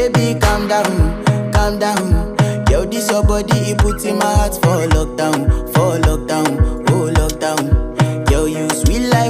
baby, calm down. Yo, this your body, it puts in my heart for lockdown, for lockdown.